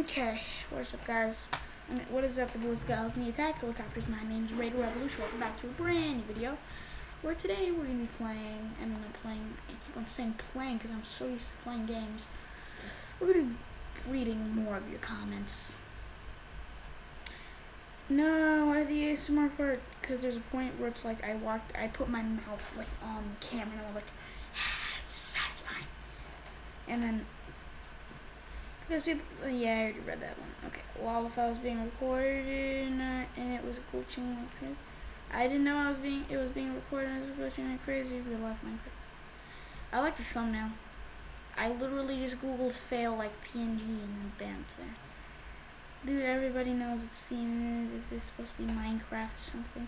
Okay, what's up, guys? What is up, the boys, girls, and the attack helicopters? My name's Raider Revolution. Welcome back to a brand new video. Where today we're gonna be playing. I keep on saying playing because I'm so used to playing games. We're gonna be reading more of your comments. No, at the ASMR part, because there's a point where it's like I put my mouth like on the camera, and I'm like, it's satisfying, and then. Because people, yeah, I already read that one. Okay, while the file was being recorded and it was glitching like crazy. I didn't know it was being recorded and it was glitching like crazy. Real life Minecraft. I like the thumbnail. I literally just googled fail like PNG and then bam, it's there. Dude, everybody knows what Steam is. Is this supposed to be Minecraft or something?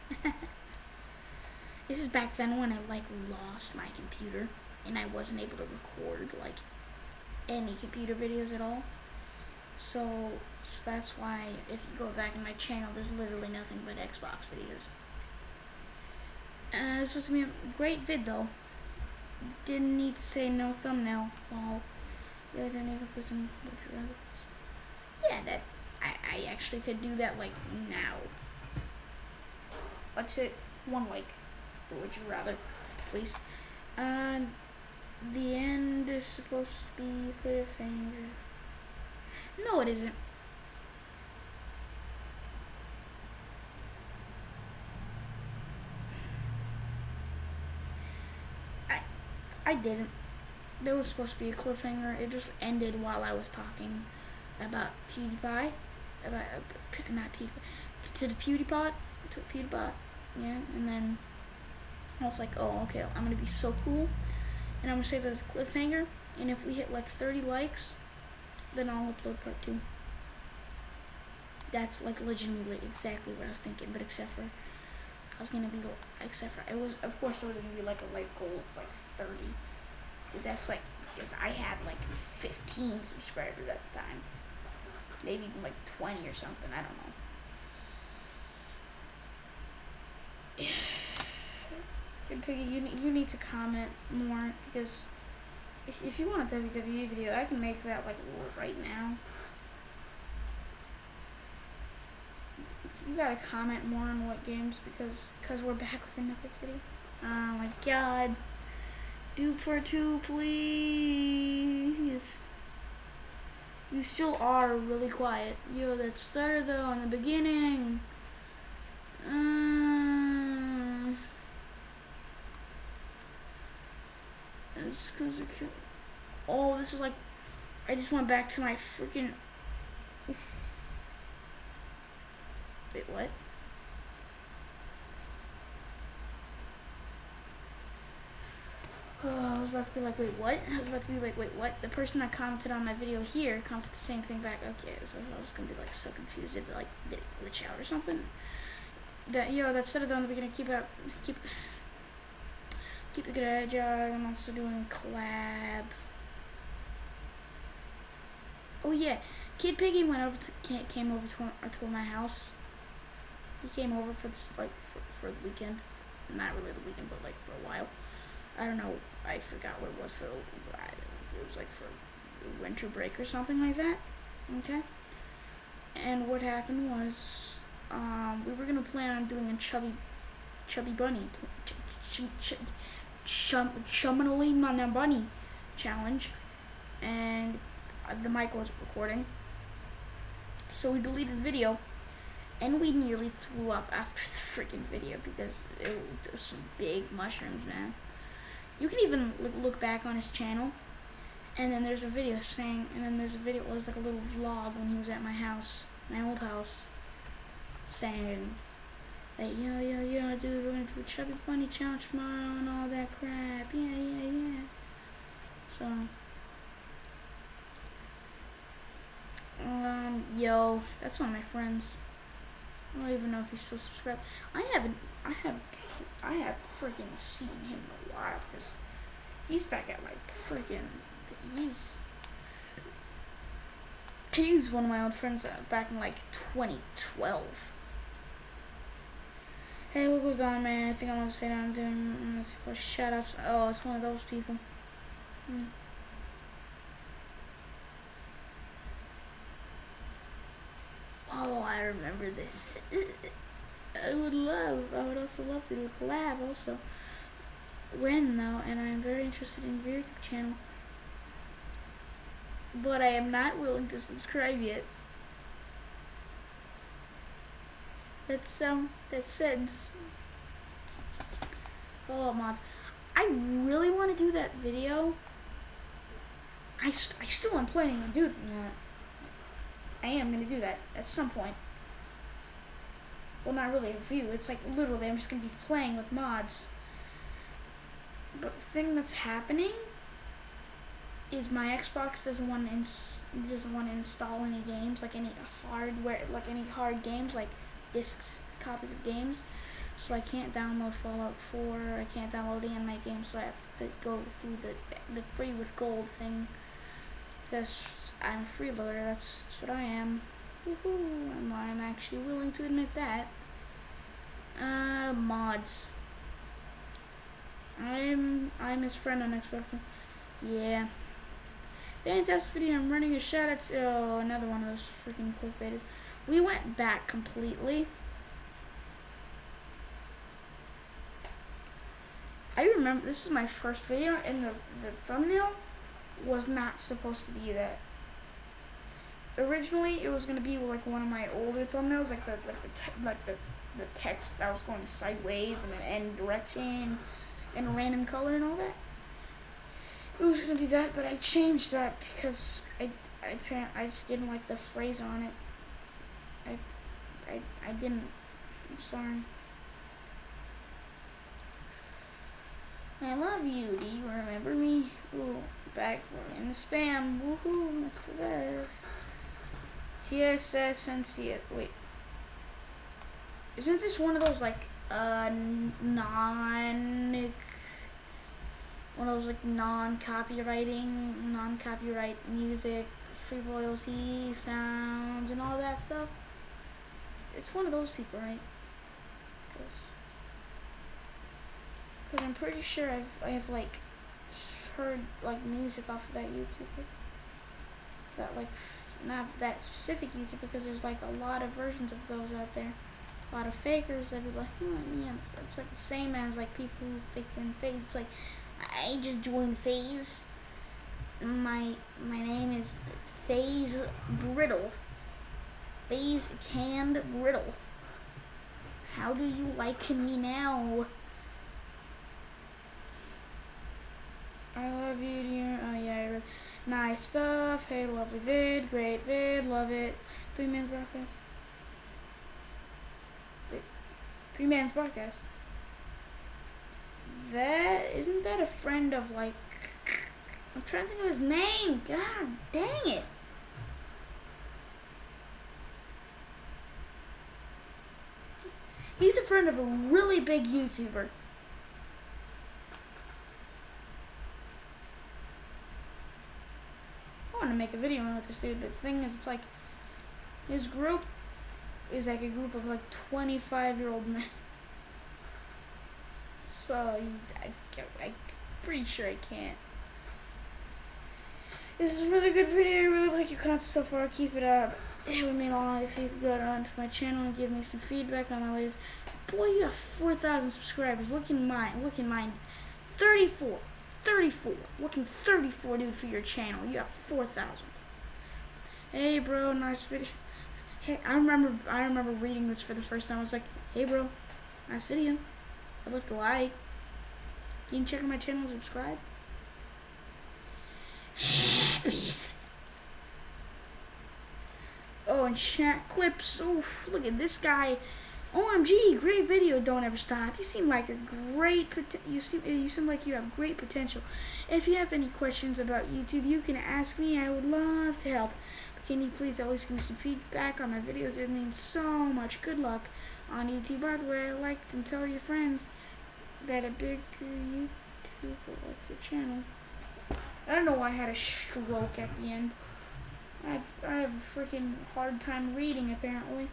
This is back then when I like lost my computer and I wasn't able to record like any computer videos at all. So that's why if you go back in my channel, there's literally nothing but Xbox videos. It's supposed to be a great vid though. Didn't need to say no thumbnail. Well, yeah, I didn't even put some. Yeah, that I actually could do that like now. Let's hit one like for Would You Rather, please. The end is supposed to be cliffhanger. No, it isn't. I didn't. There was supposed to be a cliffhanger. It just ended while I was talking about PewDiePie. Not PewDiePie. To the PewDiePie. Yeah, and then I was like, oh, okay, I'm gonna be so cool. And I'm gonna say there's a cliffhanger, and if we hit like 30 likes, then I'll upload part 2. That's like legitimately exactly what I was thinking, but except for it was, of course it was gonna be like a like goal of like 30, because I had like 15 subscribers at the time, maybe even like 20 or something, I don't know. Good Piggy, you need to comment more, because if you want a WWE video, I can make that like right now. You gotta comment more on what games, because we're back with another video. Oh my god. Do part 2, please. You still are really quiet. Yo, that stutter though in the beginning. It's because of cute. Oh, this is like, I just went back to my freaking. Wait, what? Oh, I was about to be like, wait, what? I was about to be like, wait, what? The person that commented on my video here commented the same thing back. Okay, so I was gonna be like so confused. Did it glitch out or something? That said it on the beginning. Keep the good edge out. I'm also doing collab. Oh yeah, Kid Piggy came over to my house. He came over for this, like for the weekend. Not really the weekend, but like for a while. I don't know. I forgot what it was for. It was like for winter break or something like that. Okay. And what happened was, we were gonna plan on doing a chubby bunny, Chummanally bunny challenge, and the mic was recording, so we deleted the video, and we nearly threw up after the freaking video because there was some big mushrooms, man. You can even look back on his channel, and then there's a video it was like a little vlog when he was at my house, my old house, saying that, yo, dude, we're gonna do a chubby bunny challenge tomorrow and all that crap, yeah. So, yo, that's one of my friends. I don't even know if he's still subscribed. I have freaking seen him in a while, because he's back at like freaking, he's one of my old friends back in like 2012. Hey, what goes on, man? I think I'm almost fading. I'm doing shout outs. Oh, it's one of those people. I remember this. I would also love to do a collab also. When though, and I'm very interested in your YouTube channel. But I am not willing to subscribe yet. That's sense. Follow up mods. I really want to do that video. I still am planning on doing that. I am going to do that at some point. Well, not really a review. It's like literally I'm just going to be playing with mods. But the thing that's happening is my Xbox doesn't want to install any games, like any hardware, like any hard games, like discs, copies of games. So I can't download Fallout 4. I can't download any of my games. So I have to go through the free with gold thing. Because I'm a freeloader. That's what I am. Woohoo! I'm actually willing to admit that. Mods. I'm his friend on Xbox. Yeah. Fantastic video. I'm running a shot at another one of those freaking clickbaiters. We went back completely. I remember this is my first video, and the thumbnail was not supposed to be that. Originally, it was gonna be like one of my older thumbnails, like the text that was going sideways and an end direction and a random color and all that. It was gonna be that, but I changed that because I just didn't like the phrase on it. I didn't. I'm sorry. I love you. Do you remember me? Ooh, back in the spam. Woohoo! That's the best. TSS and CS. Wait. Isn't this one of those like non-copyright music, free royalty, sounds, and all that stuff? It's one of those people, right? Because I'm pretty sure I have like heard like music off of that YouTuber. That like not that specific YouTuber, because there's like a lot of versions of those out there. A lot of fakers that be like, yeah, it's like the same as like people who fake in FaZe. It's like, I just joined FaZe. My name is FaZe Brittle. FaZe Canned Brittle. How do you like me now? I love you, dear. Oh yeah, nice stuff. Hey, lovely vid, great vid, love it. 3 Man's Broadcast. Wait, 3 Man's Broadcast. Isn't that a friend of like? I'm trying to think of his name. God dang it. He's a friend of a really big YouTuber. I want to make a video with this dude, but the thing is, it's like his group is like a group of like 25-year-old men. So I'm pretty sure I can't. This is a really good video. I really like your content so far. Keep it up. It would mean a lot if you could go onto my channel and give me some feedback on my latest. Boy, you got 4,000 subscribers. Look in mine. 34. Looking 34, dude, for your channel. You got 4,000. Hey, bro, nice video. Hey, I remember reading this for the first time. I was like, hey, bro, nice video. I'd love to like. You can check out my channel and subscribe. Oh, and chat clips. Oof, look at this guy. OMG, great video. Don't ever stop. You seem like a great you seem like you have great potential. If you have any questions about YouTube, you can ask me. I would love to help. But can you please at least give me some feedback on my videos? It means so much. Good luck on YouTube. By the way, like and tell your friends that a bigger YouTuber like your channel. I don't know why I had a stroke at the end. I have a freaking hard time reading, apparently.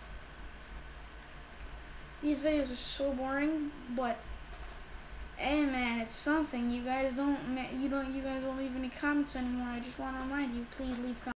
These videos are so boring, but hey man, it's something. You guys don't leave any comments anymore. I just want to remind you, please leave comments.